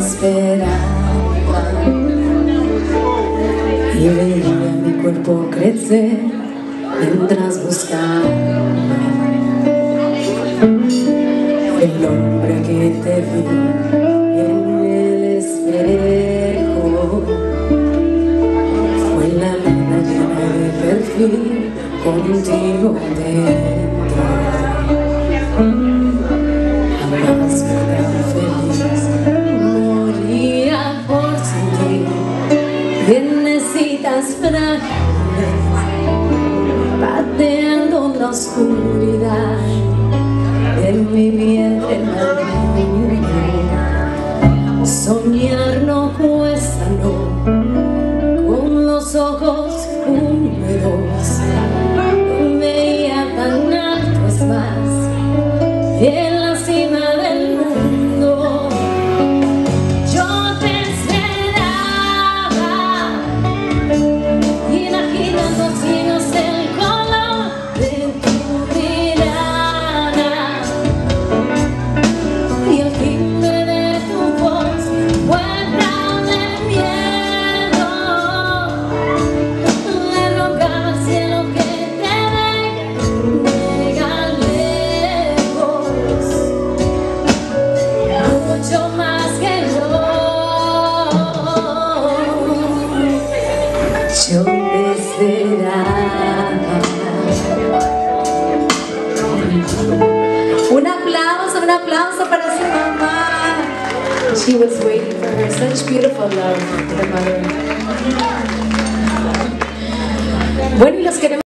esperaba y veía mi cuerpo crecer mientras buscaba el hombre que te vi en el espejo. Fue la luna llena de perfil contigo dentro. Jamás fui tan feliz, moría por sentir viernesitas frágiles pateando la oscuridad de mi vientre maligno. Soñar no cuesta, no, con los ojos húmedos. Veía tan alto, es más, y en la cima del mundo yo te esperaba, imaginando signos el color de tu mirada y el timbre de tu voz, muerta de miedo. Le rogaba al cielo que te venga lejos, mucho más que yo te esperaba. Un aplauso para su mamá. She was waiting for her. Such beautiful love, her mother. Bueno, y los queremos.